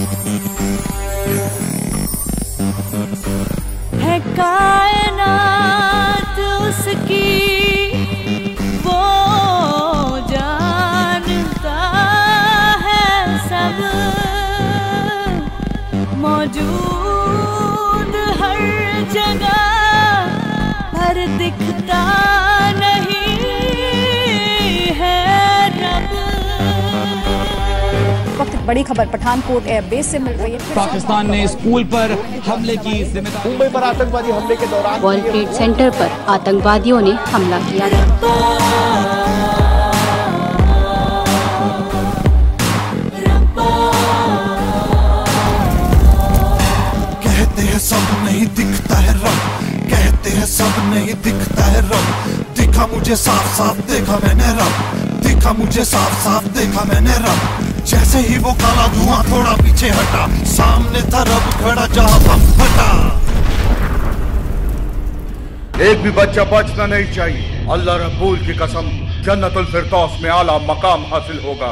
है कायनात उसकी, वो जानता है सब, मौजूद हर जगह पर दिखता नहीं है रब। वक्त बड़ी खबर पठानकोट एयरबेस से मिल रही है। पाकिस्तान ने स्कूल पर हमले की जिम्मेदारी। मुंबई पर आतंकवादी हमले के दौरान वर्ल्ड ट्रेड सेंटर पर आतंकवादियों ने हमला किया। कहते हैं सब नहीं दिखता है रब, कहते हैं सब नहीं दिखता है रब। दिखा मुझे साफ साफ देखा मैंने रब, दिखा मुझे साफ साफ देखा मैंने रब। जैसे ही वो काला धुआं थोड़ा पीछे हटा, सामने था रब खड़ा जहां बम फटा। एक भी बच्चा बचना नहीं चाहिए। अल्लाह रब्बुल की कसम, जन्नतुल फिरदौस में आला मकाम हासिल होगा।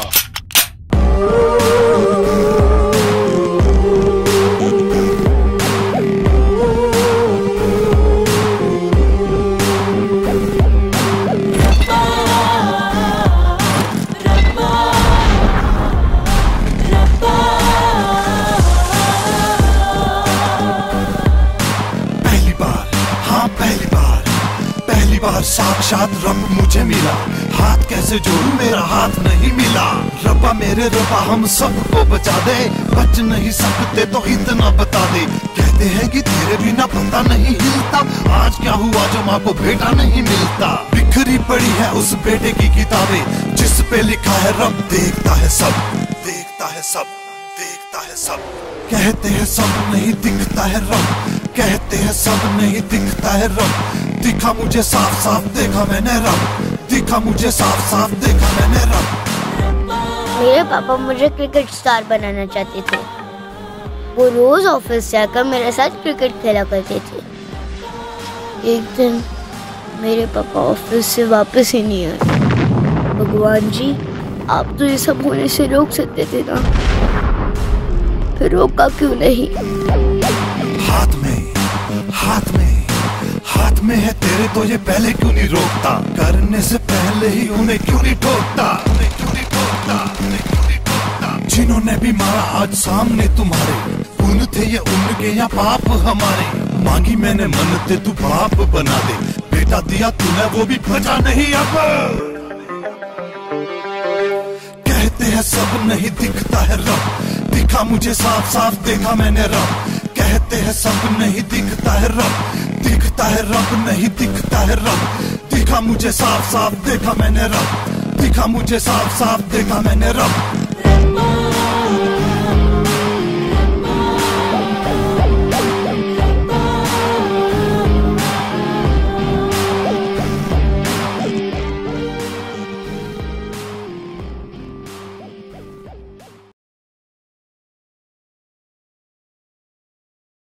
साक्षात रब मुझे मिला, हाथ कैसे जोड़ूं मेरा हाथ नहीं मिला। रब्बा मेरे रब्बा हम सबको बचा दे, बच नहीं सकते तो इतना बता दे। कहते हैं कि तेरे बिना पता नहीं हिलता, आज क्या हुआ जो माँ को बेटा नहीं मिलता। बिखरी पड़ी है उस बेटे की किताबें, जिस पे लिखा है रब देखता है सब, देखता है सब, देखता है सब। कहते हैं सब नहीं दिखता है रब, कहते हैं सब नहीं दिखता है रब। दिखा मुझे साफ साफ देखा मैंने रब, दिखा मुझे साफ साफ देखा मैंने रब। मेरे पापा मुझे क्रिकेट स्टार बनाना चाहते थे। वो रोज ऑफिस जाकर मेरे साथ क्रिकेट खेला करते थे। एक दिन मेरे पापा ऑफिस से वापस ही नहीं आए। भगवान जी, आप तो ये सब होने से रोक सकते थे ना, फिर रोका क्यों नहीं? हाथ में, हाथ में, हाथ में है तेरे तो ये पहले क्यों नहीं रोकता? करने से पहले ही उन्हें क्यों नहीं ठोकता? उन्हें क्यों नहीं ठोकता? उन्हें क्यों नहीं ठोकता? जिन्होंने भी मारा आज सामने तुम्हारे, उन थे ये उनके या पाप हमारे। मांगी मैंने मन्नतें तू बाप बना दे, बेटा दिया तूने वो भी बचा नहीं अब। कहते हैं सब नहीं दिखता है रब, दिखा मुझे साफ साफ देखा मैंने रब। कहते हैं सब नहीं दिखता है रब, दिखता है रब नहीं दिखता है रब। दिखा मुझे साफ साफ देखा मैंने रब, दिखा मुझे साफ साफ देखा मैंने रब।